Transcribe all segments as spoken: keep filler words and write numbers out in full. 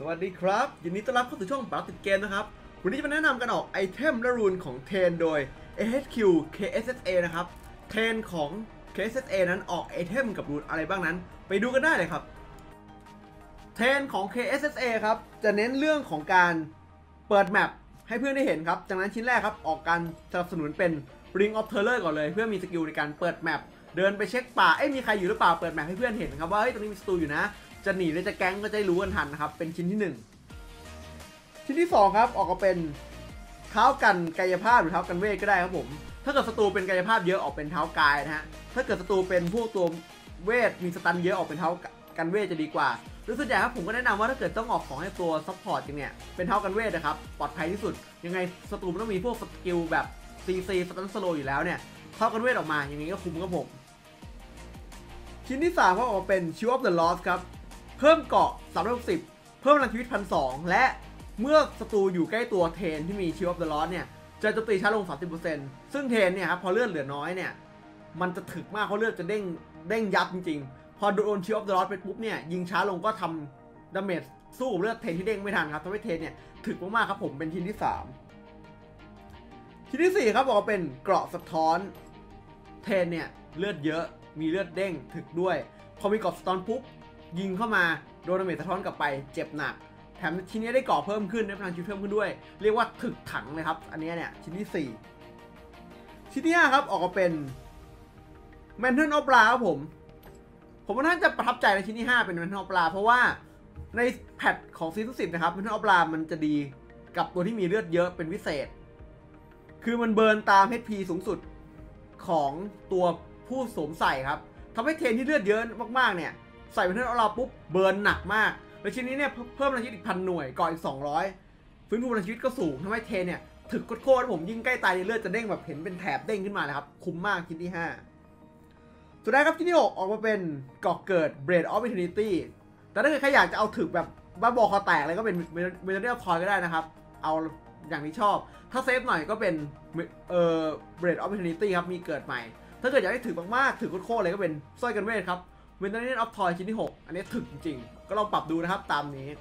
วัสดีครับยินดีต้อนรับเข้าสู่ช่องปาร์ติดเกมนะครับวันนี้จะมาแนะนำกันออกไอเทมและรูนของเทนโดย เอ เอช คิว เค เอส เอส เอ นะครับเทนของ เค เอส เอส เอ นั้นออกไอเทมกับรูนอะไรบ้างนั้นไปดูกันได้เลยครับเทนของ เค เอส เอส เอ ครับจะเน้นเรื่องของการเปิดแมปให้เพื่อนได้เห็นครับจากนั้นชิ้นแรกครับออกการสนับสนุนเป็น Ring of Terror ก่อนเลยเพื่อมีสกิลในการเปิดแมปเดินไปเช็คป่าเอ้ยมีใครอยู่หรือเปล่าเปิดแมปให้เพื่อนเห็นครับว่าเฮ้ยตรงนี้มีศัตรูอยู่นะจะหนีหรือจะแก๊งก็จะได้รู้กันทันนะครับเป็นชิ้นที่หนึ่งชิ้นที่สองครับออกมาเป็นเท้ากันกายภาพหรือเท้ากันเวทก็ได้ครับผมถ้าเกิดศัตรูเป็นกายภาพเยอะออกเป็นเท้ากายนะฮะถ้าเกิดศัตรูเป็นพวกตัวเวทมีสตันเยอะออกเป็นเท้ากันเวทจะดีกว่าโดยส่วนใหญ่ครับผมก็แนะนำว่าถ้าเกิดต้องออกของให้ตัวซัพพอร์ตอย่างเนี้ยเป็นเท้ากันเวทนะครับปลอดภัยที่สุดยังไงศัตรูมันต้องมีพวกสกิลแบบซีซีสตันสโลอยู่แล้วเนี่ยเท้ากันเวทออกมาอย่างนี้ก็คุ้มครับผมชิ้นที่สามก็ออกมาเป็น Shield of the Lost ครับเพิ่มเกาะสามร้อยหกสิบเพิ่มพลังชีวิต หนึ่งพันสองร้อย และเมื่อศัตรูอยู่ใกล้ตัวเทนที่มี Shield of the Lost เนี่ยจะโจมตีช้าลง สามสิบเปอร์เซ็นต์ ซึ่งเทนเนี่ยครับพอเลือดเหลือน้อยเนี่ยมันจะถึกมากเพราะเลือดจะเด้งเด้งยับจริงๆพอโดน Shield of the Lost ไปปุ๊บเนี่ยยิงช้าลงก็ทำดาเมจสู้กับเลือดเทนที่เด้งไม่ทันครับทำให้เทนเนี่ยถึกมากๆครับผมเป็นชิ้นที่สามชิ้นที่สี่ครับบอกว่าเป็นเกราะสะท้อนเทนเนี่ยเลือดเยอะมีเลือดเด้งถึกด้วยพอมีเกราะสะท้อนปุ๊บยิงเข้ามาโดนดาเมจสะท้อนกลับไปเจ็บหนักแถมชิ้นนี้ได้เกราะเพิ่มขึ้นได้พลังชีวิตเพิ่มขึ้นด้วยเรียกว่าถึกถังเลยครับอันนี้เนี่ยชิ้นที่สี่ชิ้นที่ห้าครับออกมาเป็นแมนเทิลออฟปลาครับผมผมว่าน่าจะประทับใจในชิ้นที่ห้าเป็นแมนเทิลออฟปลาเพราะว่าในแพทของซีซั่นสิบนะครับแมนเทิลออฟปลามันจะดีกับตัวที่มีเลือดเยอะเป็นพิเศษคือมันเบิร์นตาม เอช พี สูงสุดของตัวผู้สวมใส่ครับทำให้เทนที่เลือดเยอะมากๆเนี่ยใส่แมนเทิลออฟปลาปุ๊บเบิร์นหนักมากในชิ้นนี้เนี่ยเพิ่มพลังชีวิตอีกพันหน่วยก่ออีกสองร้อยฟื้นฟูพลังชีวิตก็สูงทำให้เทนเนี่ยถึกโคตรผมยิ่งใกล้ตายเลือดจะเด้งแบบเห็นเป็นแถบเด้งขึ้นมาเลยครับคุ้มมากชิ้นที่ห้าสุดท้ายครับชิ้นที่หกออกมาเป็นก่อเกิด Blade of Eternity แต่ถ้าเกิดใครอยากจะเอาถึกแบบบ้าบอคอแตกอะไรก็เป็น Metallurgical Coil ก็ได้นะครับเอาอย่างที่ชอบถ้าเซฟหน่อยก็เป็นเอ่อ Blade of Eternity ครับมีเกิดใหม่ถ้าเกิดอยากได้ถึกมากๆถึกโคตรเลยก็เป็นสร้อยกันเวทครับMetallurgical Coil ชิ้นที่หกอันนี้ถึกจริงๆก็ลองปรับดูนะครับตามนี้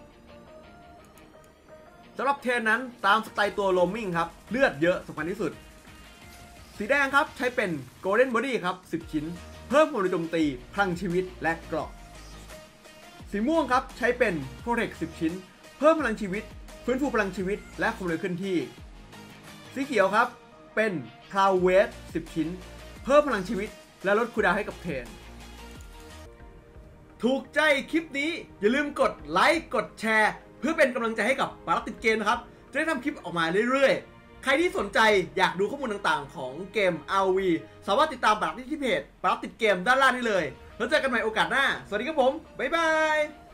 สำหรับเทนนั้นตามสไตล์ตัวโรมมิ่งครับเลือดเยอะสำคัญที่สุดสีแดงครับใช้เป็น Golden Body ครับสิบชิ้นเพิ่มพลังโจมตีพลังชีวิตและเกราะสีม่วงครับใช้เป็น Protect สิบชิ้นเพิ่มพลังชีวิตฟื้นฟูพลังชีวิตและความเร็วเคลื่อนที่สีเขียวครับเป็น Cloud Wave สิบชิ้นเพิ่มพลังชีวิตและลดคูลดาวน์ให้กับเทนถูกใจคลิปนี้อย่าลืมกดไลค์กดแชร์เพื่อเป็นกำลังใจให้กับปาร์ติดเกมนะครับจะได้ทำคลิปออกมาเรื่อยๆใครที่สนใจอยากดูข้อมูลต่างๆของเกม อาร์ วี สามารถติดตามปาร์ติดที่เพจปาร์ติดเกมด้านล่างนี้เลยแล้วเจอกันใหม่โอกาสหน้าสวัสดีครับผมบ๊ายบาย